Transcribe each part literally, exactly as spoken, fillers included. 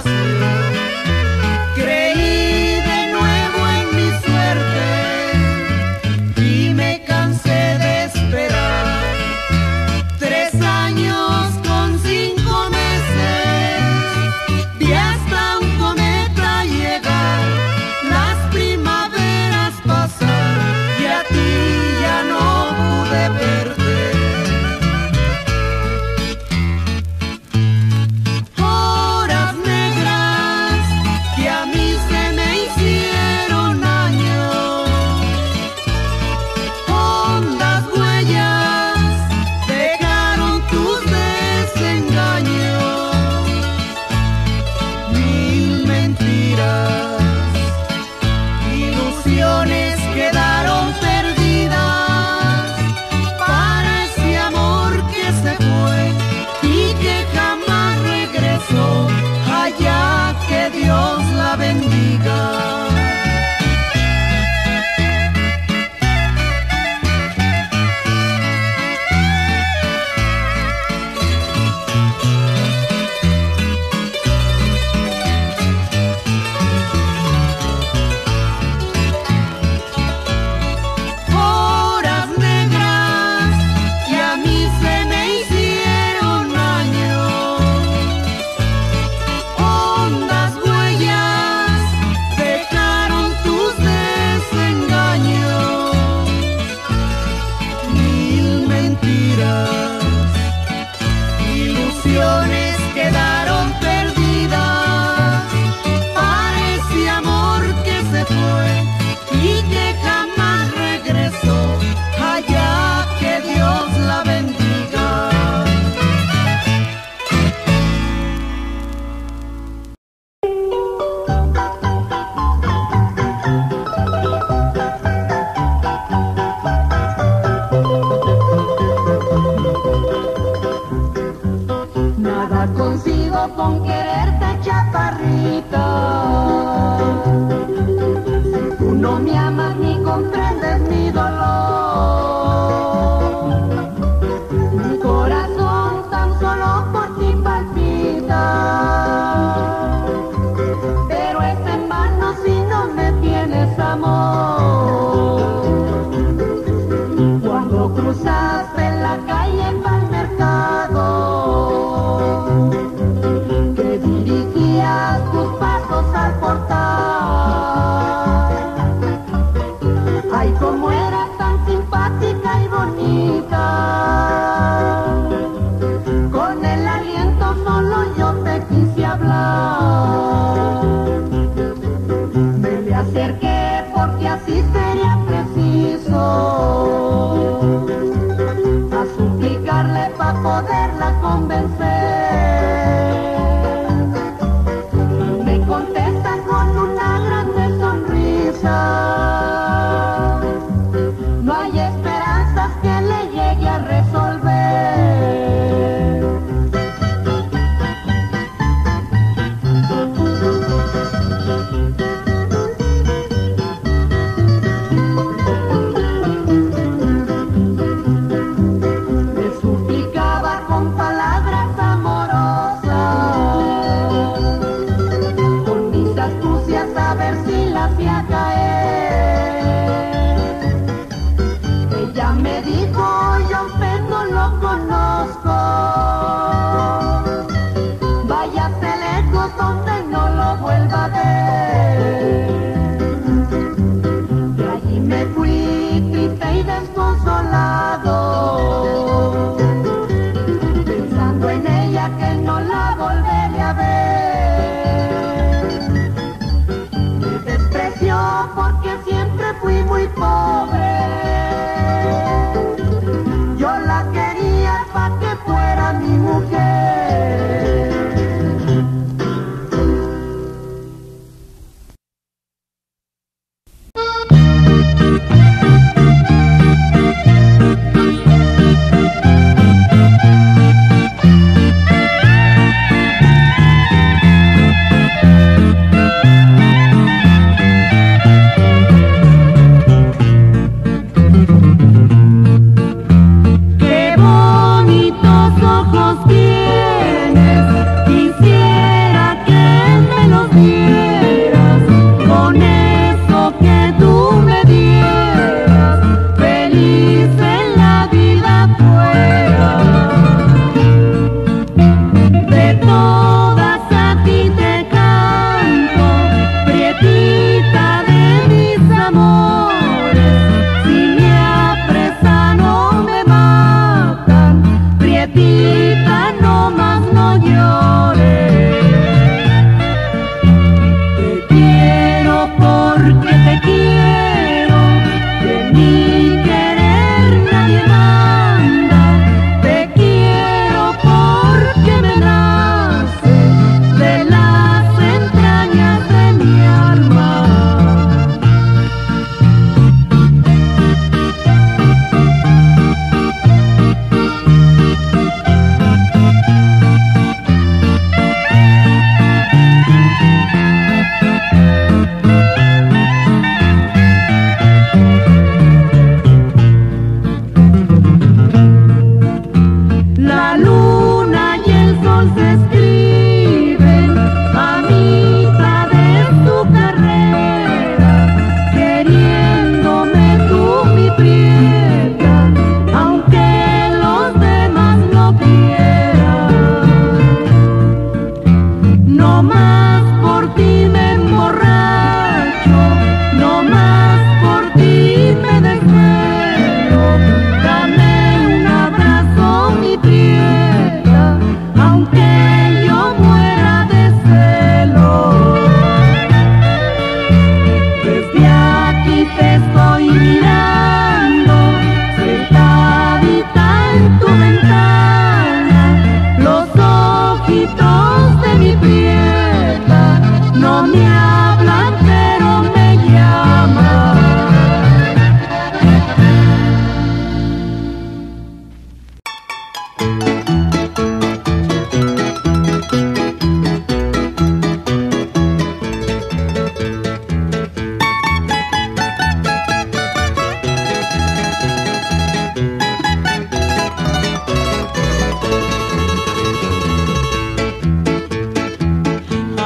Mi mujer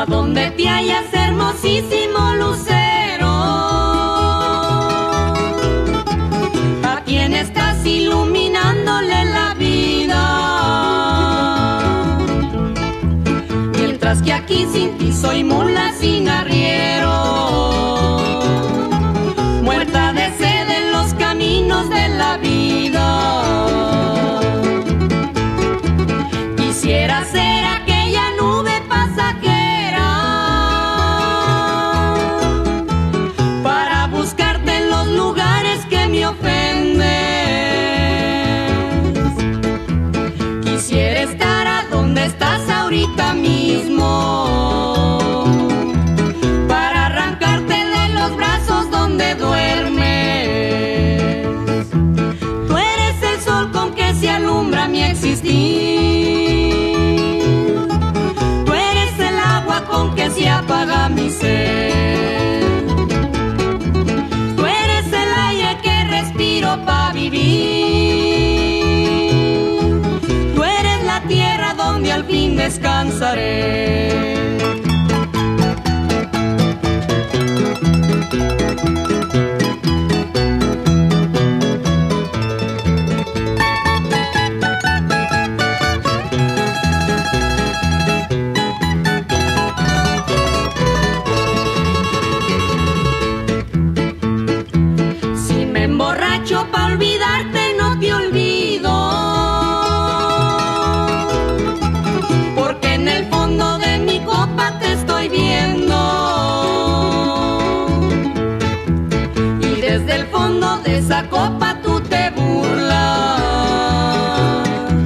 a donde te hallas, hermosísimo lucero. ¿A quién estás iluminándole la vida? Mientras que aquí sin ti soy mula sin arriero, muerta de sed en los caminos de la vida. Quisiera ser aquella nube pasajera para buscarte en los lugares que me ofenden. Quisiera estar a donde estás ahorita mismo para arrancarte de los brazos donde duermes. Tú eres el sol con que se alumbra mi existir. Tú eres el agua con que se apaga mi sed. Tú eres el aire que respiro para vivir. Tú eres la tierra donde al fin descansaré. Pa' olvidarte no te olvido, porque en el fondo de mi copa te estoy viendo, y desde el fondo de esa copa tú te burlas,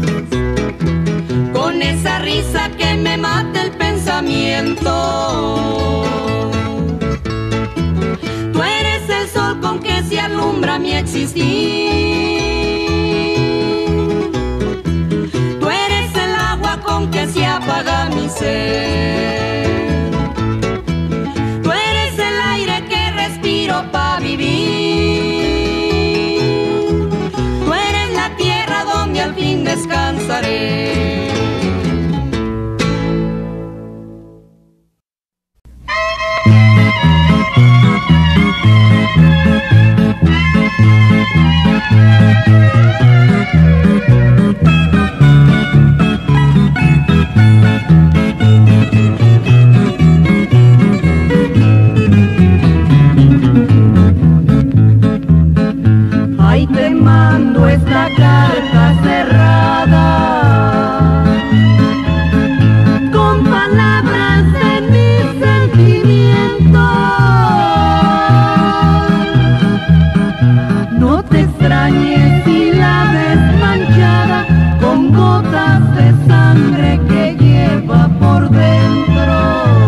con esa risa que me mata el pensamiento. Tú eres el sol con que se alumbra mi existir. Tú eres el agua con que se apaga mi sed. Tú eres el aire que respiro para vivir. Tú eres la tierra donde al fin descansaré. Ahí te mando esta carta cerrada con palabras de mis sentimientos. No te extrañes si la ves manchada con gotas de sangre que lleva por dentro.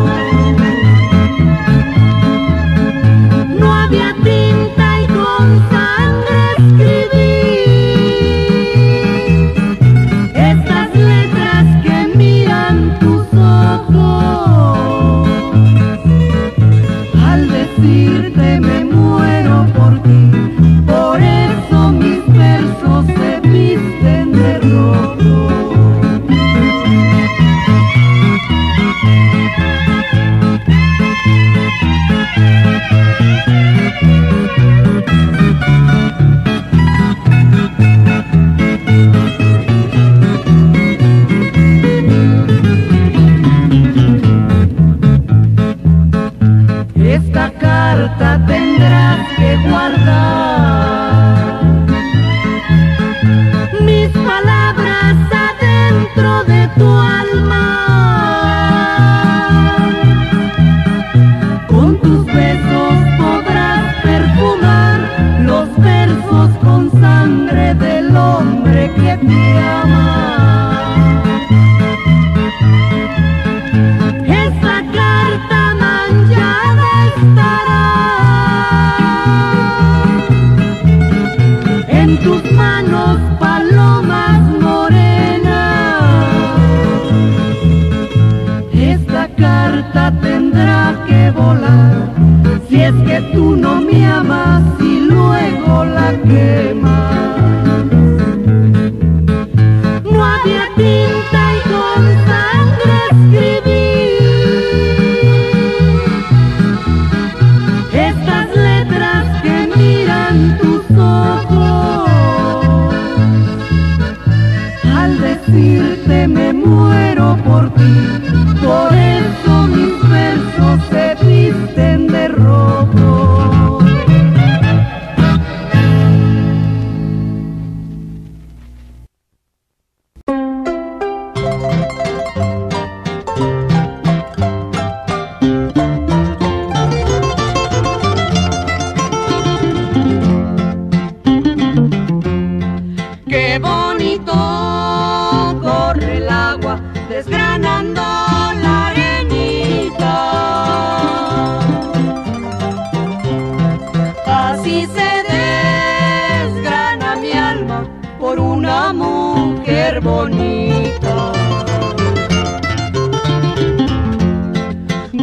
No había tinta y con sangre escribí estas letras que miran tus ojos. Al decirte me muero por ti, por eso mis versos se visten de rojo. Esta carta tendrás que guardar, mis palabras adentro de tu alma. Con tus besos podrás perfumar los versos con sangre del hombre que te ama. Esta carta manchada estará en tus manos, palomas morenas. Esta carta tendrá que volar si es que tú no me amas y luego la quemas. No había tinta y con sangre escribí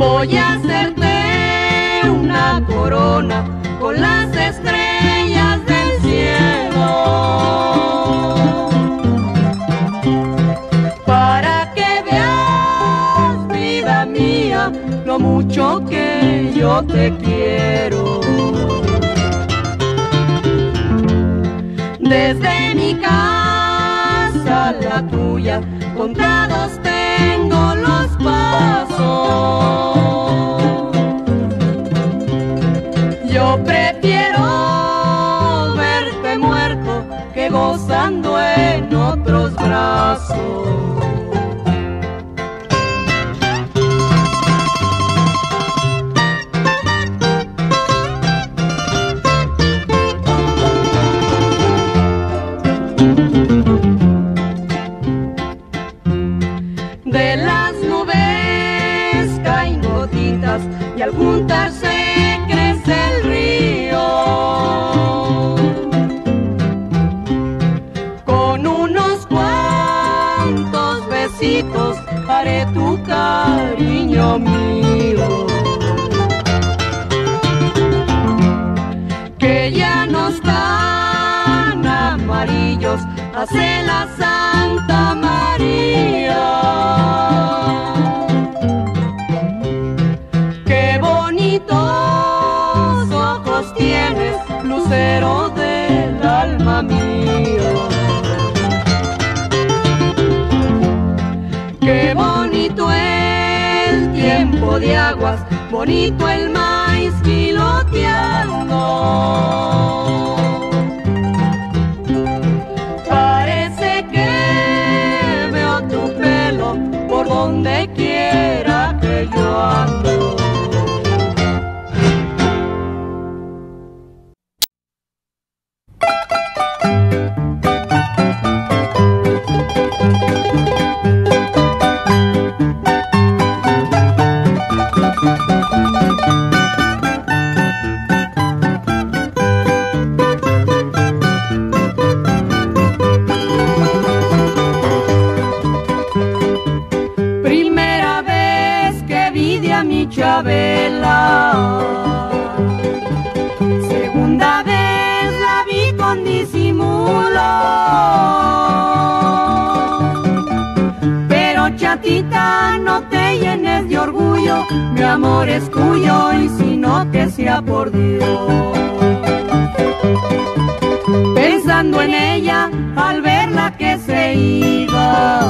Voy a hacerte una corona con las estrellas del cielo, para que veas, vida mía, lo mucho que yo te quiero. Desde mi casa a la tuya, contados tengo los pasos. Yo prefiero verte muerto que gozando en otros brazos. De las nubes caen gotitas y al juntarse crece el río. Con unos cuantos besitos haré tu cariño mío. Que ya no están amarillos, hace la Santa María. Qué bonitos ojos tienes, lucero del alma mía. Qué bonito el tiempo de aguas, bonito el maíz piloteando. Parece que veo tu pelo por donde quiera que yo ando. Chabela, segunda vez la vi con disimulo, pero chatita, no te llenes de orgullo, mi amor es tuyo y si no que sea por Dios. Pensando en ella al verla que se iba,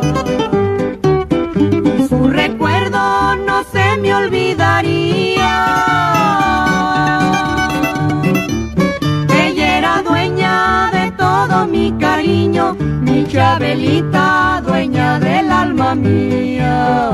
y su recuerdo no se me olvidaría. Ella era dueña de todo mi cariño, mi Chabelita, dueña del alma mía.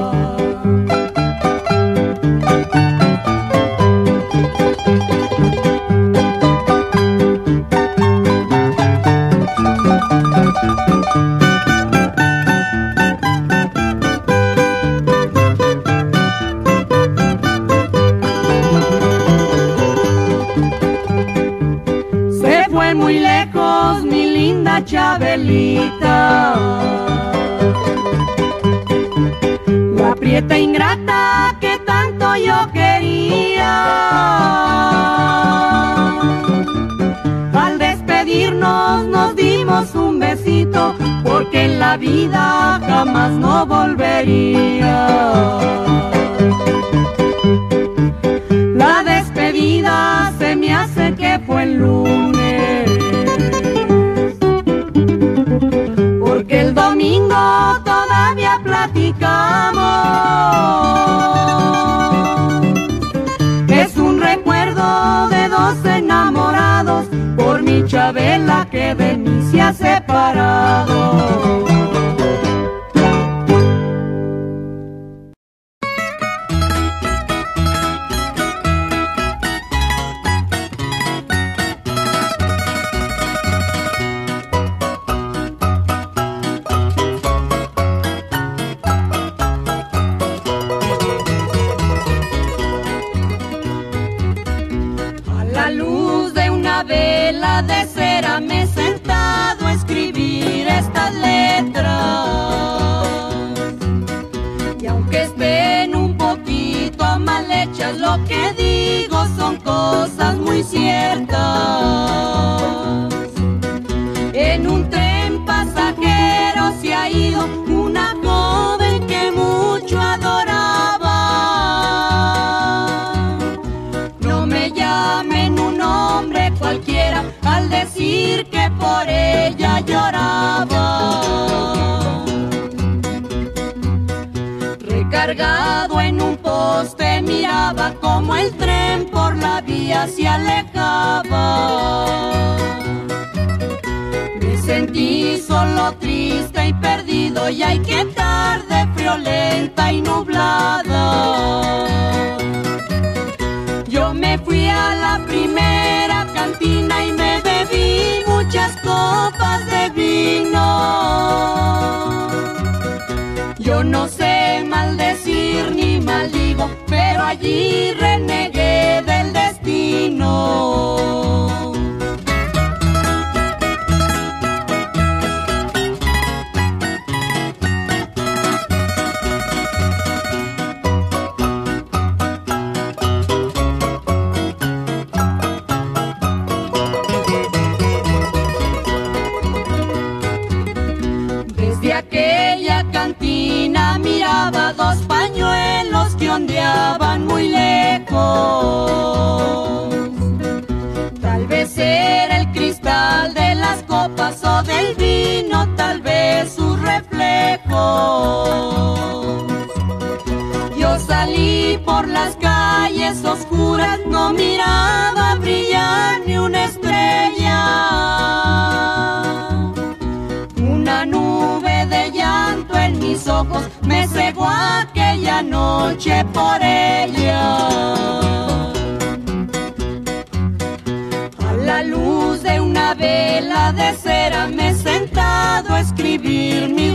Muy lejos mi linda Chabelita, la prieta ingrata que tanto yo quería. Al despedirnos nos dimos un besito, porque en la vida jamás no volvería. La despedida se me hace que fue el lunes, porque el domingo todavía platicamos. Es un recuerdo de dos enamorados, por mi Chabela que de mí se ha separado. De cera me he sentado a escribir estas letras, y aunque estén un poquito muy ciertas. En un tren pasajero se ha ido una joven que mucho adoraba. No me llamen un hombre cualquiera al decir que por ella lloraba. Recargado en un poste miraba como el tren por la vía se alejaba. Me sentí solo, triste y perdido, y ay, qué tarde friolenta y nublada. Yo me fui a la primera cantina y me bebí muchas copas de vino. Yo no sé maldecir ni maldigo, pero allí renegué del destino. Desde aquella cantina miraba dos pañuelos que ondeaban muy lejos. Tal vez era el cristal de las copas o del vino, tal vez sus reflejos. Yo salí por las calles oscuras, no miraba brillar ni una estrella. Una nube de llanto en mis ojos me cegó aquella noche por ella. A la luz de una vela de cera me he sentado a escribir mis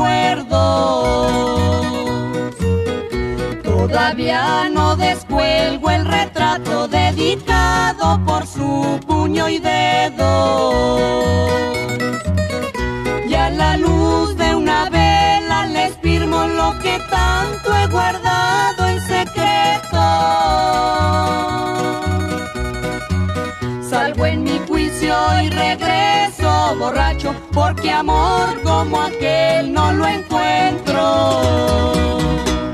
recuerdos. Todavía no descuelgo el retrato dedicado por su puño y dedo. Y a la luz de una vela les firmo lo que tanto he guardado en secreto. Salgo en mi juicio y regreso borracho, porque amor como aquel no lo encuentro.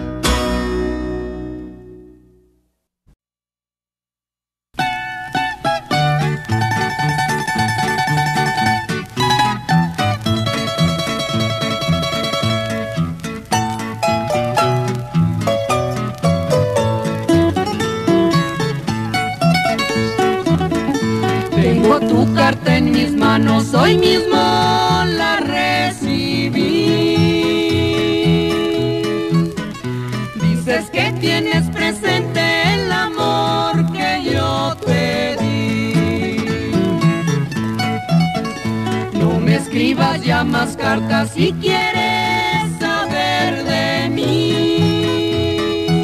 Tengo tu carta en mis manos, hoy mismo la recibí. Dices que tienes presente el amor que yo te di. No me escribas ya más cartas si quieres saber de mí.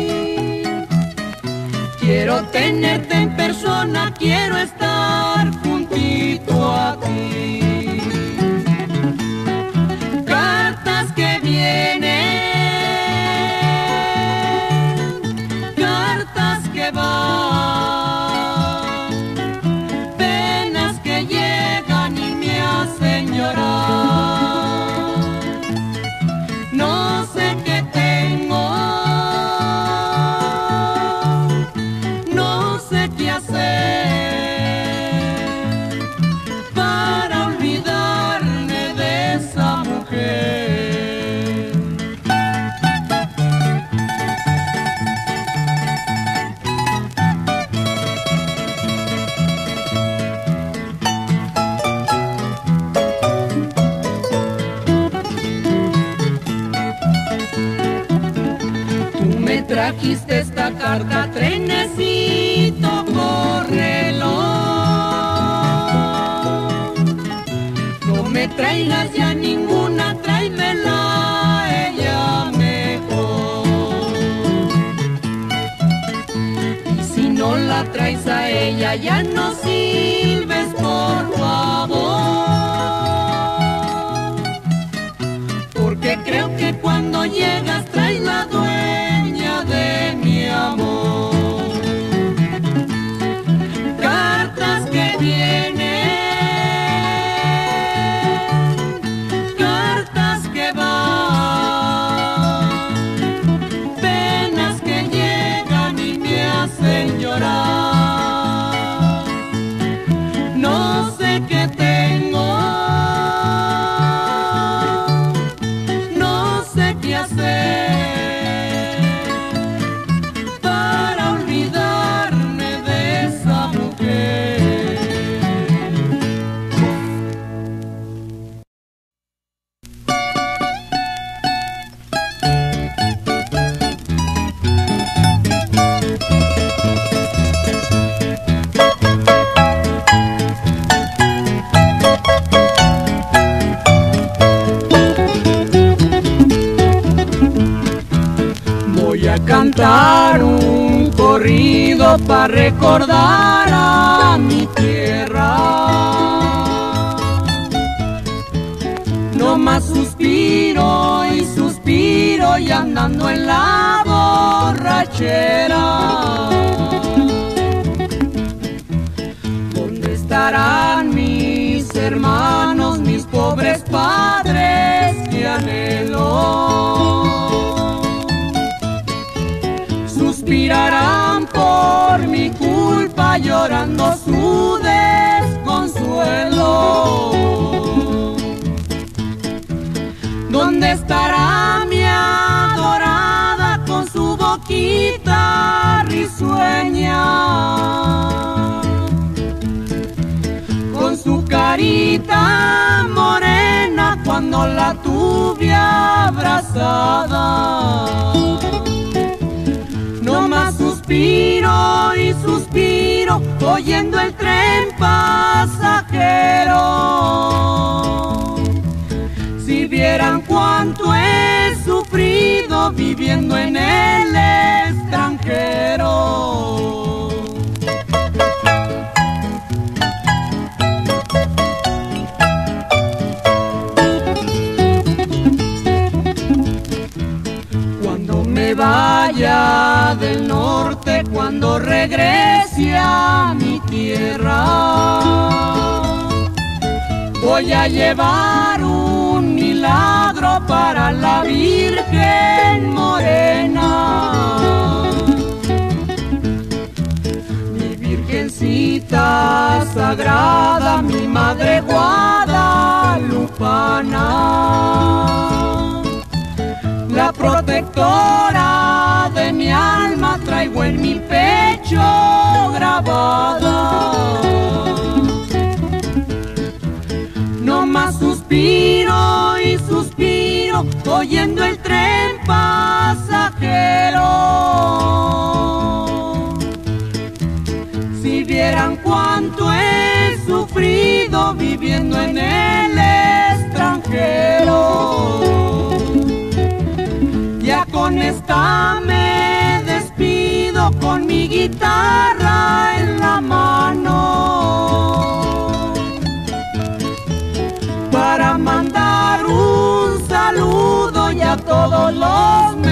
Quiero tenerte en persona, quiero estar juntito a ti. Cartas que vienen, cartas que van, penas que llegan y me hacen llorar. No sé qué tengo, no sé qué hacer para olvidarme de esa mujer. Tú me trajiste esta carta, trenecito, córrelo. No me traigas ya ninguna, tráemela ella mejor. Y si no la traes a ella, ya no silbes, por favor. Porque creo que cuando llegas traes la dueña de mi amor. Car a cantar un corrido para recordar a mi tierra. No más suspiro y suspiro y andando en la borrachera. ¿Dónde estarán mis hermanos, mis pobres padres que anhelo? Suspirarán por mi culpa llorando su desconsuelo. ¿Dónde estará mi adorada con su boquita risueña? Con su carita morena cuando la tuve abrazada. No más suspiro y suspiro oyendo el tren pasajero. Si vieran cuánto he sufrido viviendo en el extranjero. Cuando me vaya del norte, cuando regrese a mi tierra, voy a llevar un milagro para la Virgen Morena. Mi Virgencita sagrada, mi Madre guadalupana, la protectora de mi alma, traigo en mi pecho grabada. No más suspiro y suspiro oyendo el tren pasajero. Si vieran cuánto he sufrido viviendo en el extranjero. Ya con esta me despido con mi guitarra en la mano, para mandar un saludo y a todos los